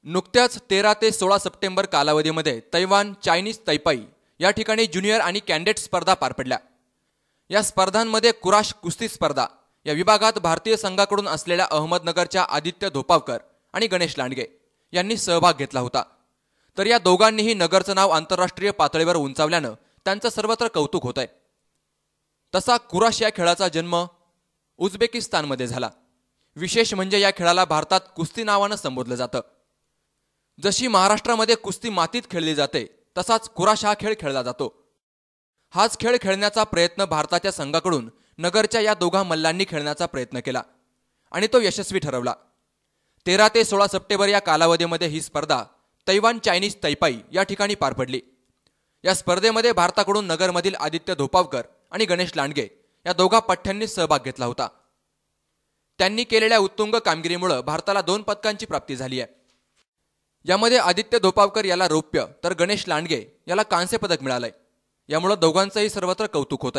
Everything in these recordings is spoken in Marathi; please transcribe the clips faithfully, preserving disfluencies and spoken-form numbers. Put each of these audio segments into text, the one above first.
नुकत्याच तेरा ते सोळा सप्टेंबर कालावधीमध्ये तैवान चायनीज तैपाई या ठिकाणी ज्युनियर आणि कॅन्डेट स्पर्धा पार पडल्या। या स्पर्धांमध्ये कुराश कुस्ती स्पर्धा या विभागात भारतीय संघाकडून असलेल्या अहमदनगरच्या आदित्य धोपावकर आणि गणेश लांडगे यांनी सहभाग घेतला होता। तर या दोघांनीही नगरचं नाव आंतरराष्ट्रीय पातळीवर उंचावल्यानं त्यांचं सर्वत्र कौतुक होत आहे। तसा कुराश या खेळाचा जन्म उझबेकिस्तानमध्ये झाला। विशेष म्हणजे या खेळाला भारतात कुस्ती नावानं संबोधलं जातं। जशी महाराष्ट्रामध्ये कुस्ती मातीत खेळली जाते तसाच कुराश हा खेळ खेळला जातो। हाच खेळ खेळण्याचा प्रयत्न भारताच्या संघाकडून नगरच्या या दोघा मल्लांनी खेळण्याचा प्रयत्न केला आणि तो यशस्वी ठरवला। तेरा ते सोळा सप्टेंबर या कालावधीमध्ये ही स्पर्धा तैवान चायनीज तैपाई या ठिकाणी पार पडली। या स्पर्धेमध्ये भारताकडून नगरमधील आदित्य धोपावकर आणि गणेश लांडगे या दोघा पठ्ठ्यांनी सहभाग घेतला होता। त्यांनी केलेल्या उत्तुंग कामगिरीमुळे भारताला दोन पदकांची प्राप्ती झाली आहे। यामध्ये आदित्य धोपावकर याला रौप्य तर गणेश लांडगे याला कांस्य पदक मिळालंय। यामुळे दोघांचंही सर्वत्र कौतुक होत आहे।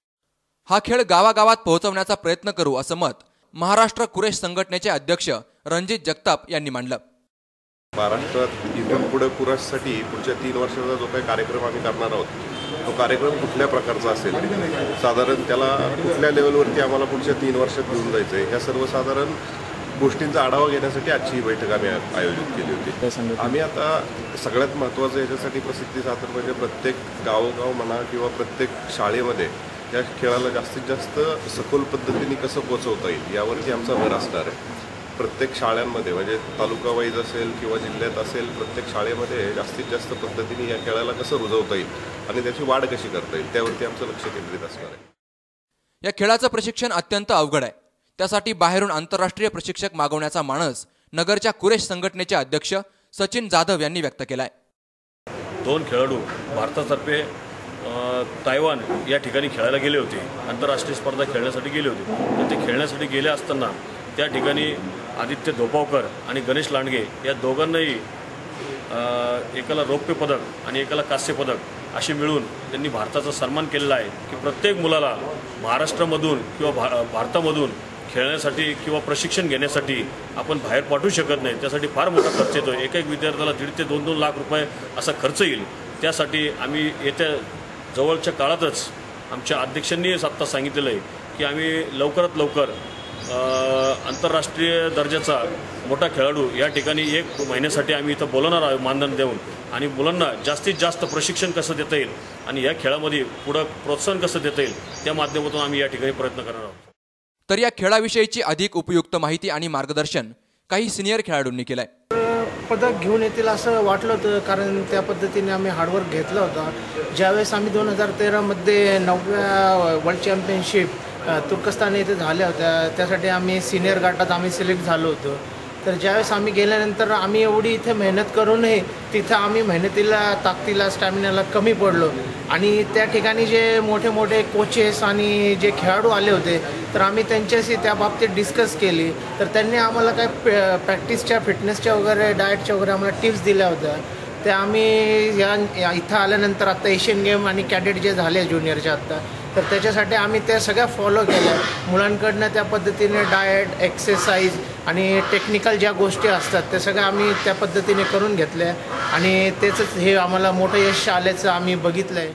हा खेळ गावागावात पोहोचवण्याचा प्रयत्न करू असं मत महाराष्ट्र कुरेश संघटनेचे अध्यक्ष रणजित जगताप यांनी मांडलं। महाराष्ट्रात इथून पुढे कुराशसाठी पुढच्या तीन वर्षाचा जो काही कार्यक्रम आम्ही करणार आहोत तो कार्यक्रम कुठल्या प्रकारचा असेल, साधारण त्याला कुठल्या लेवलवरती आम्हाला पुढच्या तीन वर्षात घेऊन जायचं आहे, ह्या सर्वसाधारण गोष्टींचा आढावा घेण्यासाठी आजची ही बैठक आम्ही आयोजित केली होती। आम्ही आता सगळ्यात महत्त्वाचं याच्यासाठी प्रसिद्धी साधन म्हणजे प्रत्येक गावोगाव म्हणा किंवा प्रत्येक शाळेमध्ये या खेळाला जास्तीत जास्त सखोल पद्धतीने कसं पोहोचवता येईल यावरती आमचा भर असणार आहे। प्रत्येक शाळांमध्ये म्हणजे तालुका वाईज असेल किंवा जिल्ह्यात असेल, प्रत्येक शाळेमध्ये जास्तीत जास्त पद्धतीने या खेळाला कसं रुजवता येईल आणि त्याची वाढ कशी करता येईल त्यावरती आमचं लक्ष केंद्रित असणार आहे। या खेळाचं प्रशिक्षण अत्यंत अवघड आहे। त्यासाठी बाहेरून आंतरराष्ट्रीय प्रशिक्षक मागवण्याचा मानस नगरच्या कुरेश संघटनेचे अध्यक्ष सचिन जाधव यांनी व्यक्त केलाय। दोन खेळाडू भारतातर्फे तैवान या ठिकाणी खेळायला गेले होते, आंतरराष्ट्रीय स्पर्धा खेळण्यासाठी गेले होते। तर ते खेळण्यासाठी गेले असताना त्या ठिकाणी आदित्य धोपावकर आणि गणेश लांडगे या दोघांनाही एकाला रौप्य पदक आणि एकाला कांस्य पदक अशी मिळून त्यांनी भारताचा सन्मान केलेला आहे की प्रत्येक मुलाला महाराष्ट्रामधून किंवा भा भारतामधून खेळण्यासाठी किंवा प्रशिक्षण घेण्यासाठी आपण बाहेर पाठवू शकत नाही। त्यासाठी फार मोठा खर्च येतो। एक एक विद्यार्थ्याला दीड ते दोन दोन लाख रुपये असा खर्च येईल। त्यासाठी आम्ही येत्या जवळच्या काळातच आमच्या अध्यक्षांनी आत्ता सांगितलेलं आहे की आम्ही लवकरात लवकर आंतरराष्ट्रीय दर्जाचा मोठा खेळाडू या ठिकाणी एक महिन्यासाठी आम्ही इथं बोलवणार आहोत मानधन देऊन, आणि मुलांना जास्तीत जास्त प्रशिक्षण कसं देता येईल आणि या खेळामध्ये पुढं प्रोत्साहन कसं देता येईल त्या माध्यमातून आम्ही या ठिकाणी प्रयत्न करणार आहोत। तर या खेळाविषयीची अधिक उपयुक्त माहिती आणि मार्गदर्शन काही सिनियर खेळाडूंनी केलंय। पदक घेऊन येतील असं वाटलं होतं, कारण त्या पद्धतीने आम्ही हार्डवर्क घेतला होता। ज्यावेळेस आम्ही दोन हजार तेरामध्ये नवव्या वर्ल्ड चॅम्पियनशिप तुर्कस्तान येथे झाल्या होत्या, त्यासाठी आम्ही सिनियर गटात आम्ही सिलेक्ट झालो होतो। तर ज्यावेळेस आम्ही गेल्यानंतर आम्ही एवढी इथे मेहनत करूनही तिथं आम्ही मेहनतीला ताकदीला स्टॅमिनाला कमी पडलो, आणि त्या ठिकाणी जे मोठे मोठे कोचेस आणि जे खेळाडू आले होते तर आम्ही त्यांच्याशी त्या बाबतीत डिस्कस केली। तर त्यांनी आम्हाला काय प्रॅक्टिसच्या फिटनेसच्या वगैरे डाएटच्या वगैरे आम्हाला टिप्स दिल्या होत्या। त्या आम्ही या इथं आल्यानंतर आत्ता एशियन गेम आणि कॅडेट जे झाले ज्युनियरच्या आत्ता, तर त्याच्यासाठी आम्ही त्या सगळ्या फॉलो केल्या। मुलांकडनं त्या पद्धतीने डाएट, एक्सरसाइज आणि टेक्निकल ज्या गोष्टी असतात त्या सगळ्या आम्ही त्या पद्धतीने करून घेतल्या, आणि त्याचंच हे आम्हाला मोठं यश आल्याचं आम्ही बघितलंय।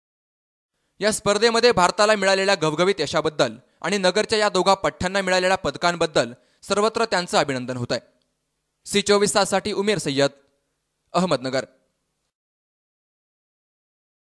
या स्पर्धेमध्ये भारताला मिळालेल्या घवघवीत यशाबद्दल आणि नगरच्या या दोघा पठ्ठ्यांना मिळालेल्या पदकांबद्दल सर्वत्र त्यांचं अभिनंदन होत आहे। सी चोवीस ताससाठी उमेर सय्यद, अहमदनगर।